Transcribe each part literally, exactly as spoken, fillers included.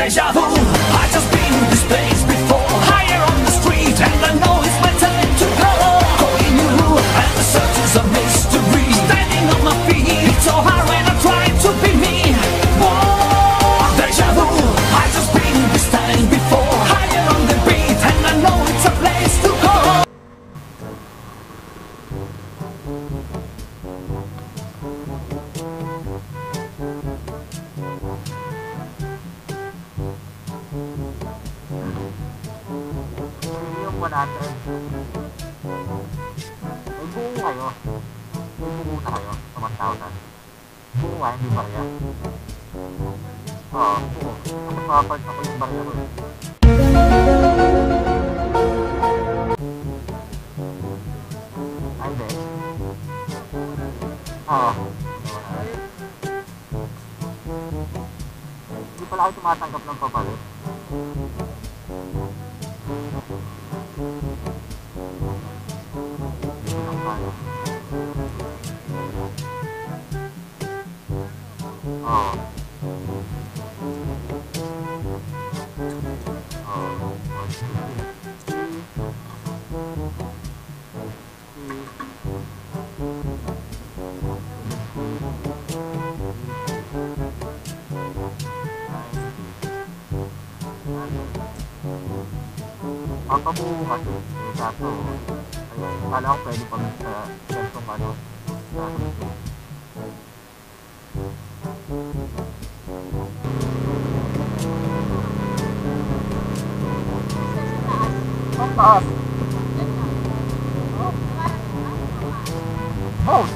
Deja vu, I just been in this place before. Higher on the street and I know it's my time to go. Calling you and the search is a mystery. Standing on my feet, it's so hard when I try to be me. Whoa, deja vu, I just been in this time before. Higher on the beat and I know it's a place to go. Natin. May buo kayo. May buo na kayo sa one thousand. Buo nga, hindi barya. Oo, buo. Kasi papart ako yung barya ko. Ay, hindi. Oo. Hindi pala kayo tumatanggap ng papalit. Papabuo kasi yung kaso ayun, kala ko pwede pag sa sensong ano sa ang taas oh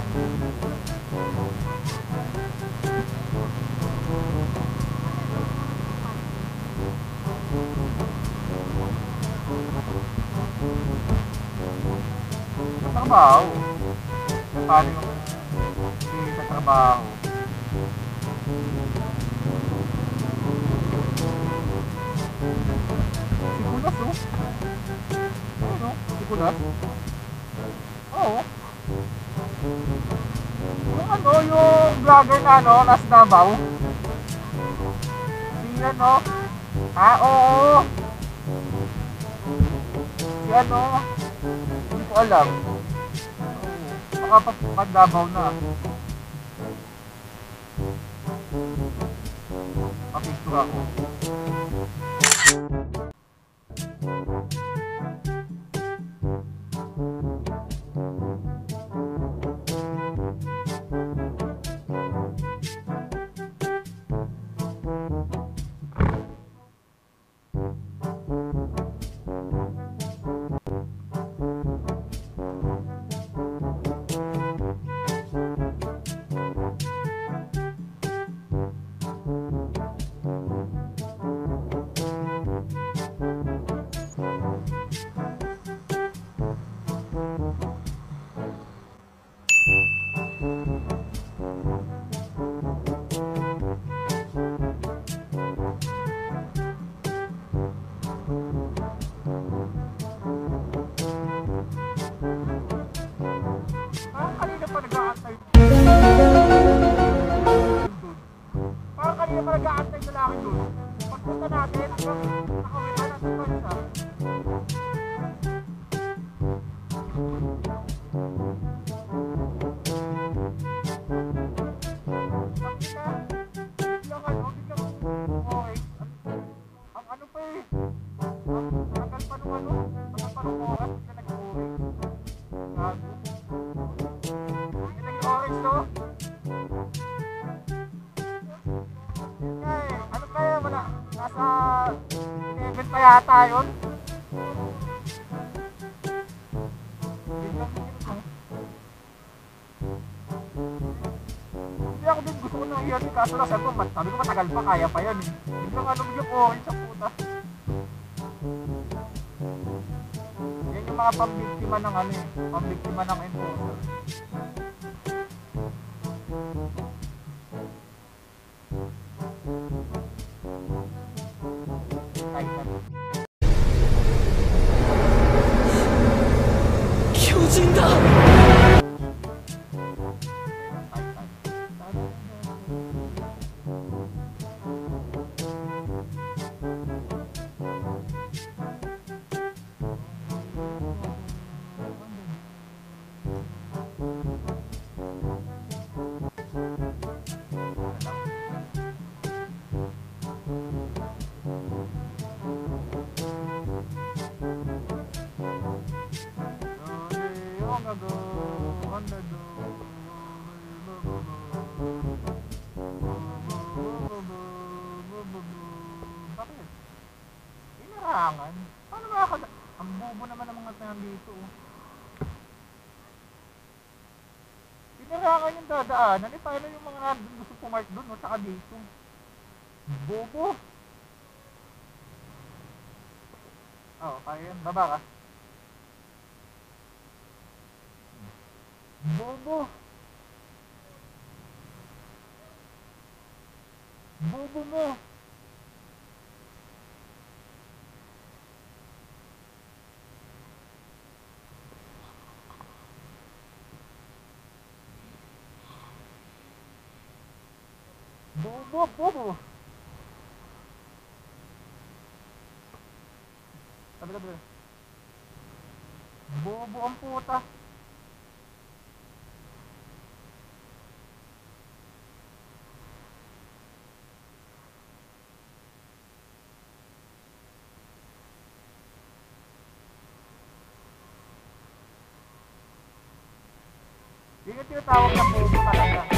trabaho. Paano yung hindi sa trabaho? Sikulas, oh. Ano? Sikulas? Oo. Yung ano, yung vlogger na ano, nasa Davao. Si ano? Ah, oo. Si ano? Hindi ko alam. Kapag Davao na. Papicture ako. Nag-aantay na lang doon. Pagpunta natin, nakawitan natin pa isa. Biglang ano, biglang okay. Ang ano pa eh. Ang tagal pa nung ano, tagal pa nung oras, biglang nag-okay. Gago. Yung nag-orange to. Nasa eleven pa yata yun. Hindi ako din gusto ko nang iyan eh. Kaso na sabi ko, sabi ko matagal pa, kaya pa yan eh. Hindi ko ano yung orange sa puta. Yan yung mga pambiktima ng ano eh. Pambiktima ng enforcer. go on the go. Bakit? Inarangan? Paano makakada... Ang bobo naman ng mga tayo dito. Oh. Inarangan yung dadaanan. Eh, paano yung mga nandun gusto pumark dun, no? Tsaka dito. Bobo. Oo, kaya yan. Baba ka. Bobo. Bobo mo. Bobo, bobo. Sabi ka, sabi ka. Bobo ang puta. Yun yung tinatawag na bobo talaga.